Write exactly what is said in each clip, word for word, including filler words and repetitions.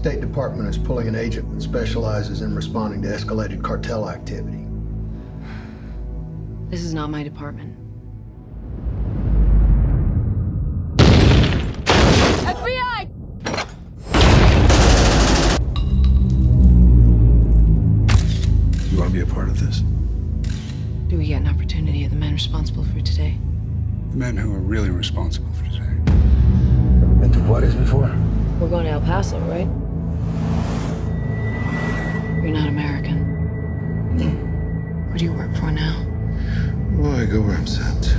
State Department is pulling an agent that specializes in responding to escalated cartel activity. This is not my department. F B I! You want to be a part of this? Do we get an opportunity at the men responsible for today? The men who are really responsible for today. Ever been to Juarez before? We're going to El Paso, right? You're not American. Where do you work for now? Well, I go where I'm sent.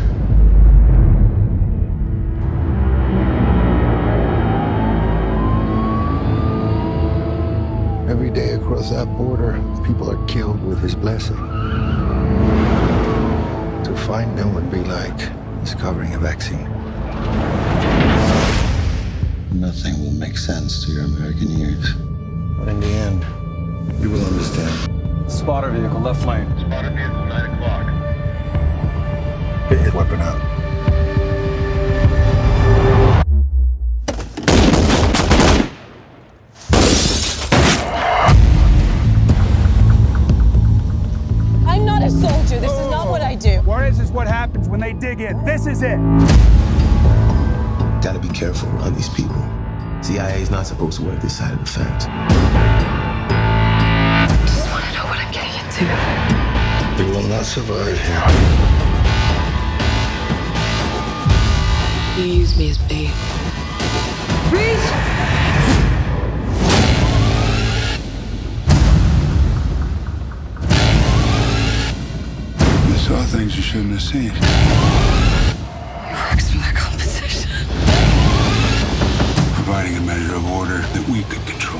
Every day across that border, people are killed with his blessing. To find them would be like discovering a vaccine. Nothing will make sense to your American ears. But in the end, You will understand. Spotter vehicle, left lane. Spotter vehicle, nine o'clock. get his weapon out. I'm not a soldier. This is not what I do. Juarez is what happens when they dig in. This is it. Gotta be careful around these people. C I A is not supposed to work this side of the fence. Just want to know what I'm getting into. You will not survive here. You used me as bait. Freeze! You saw things you shouldn't have seen. He works for that competition. Providing a measure of order that we could control.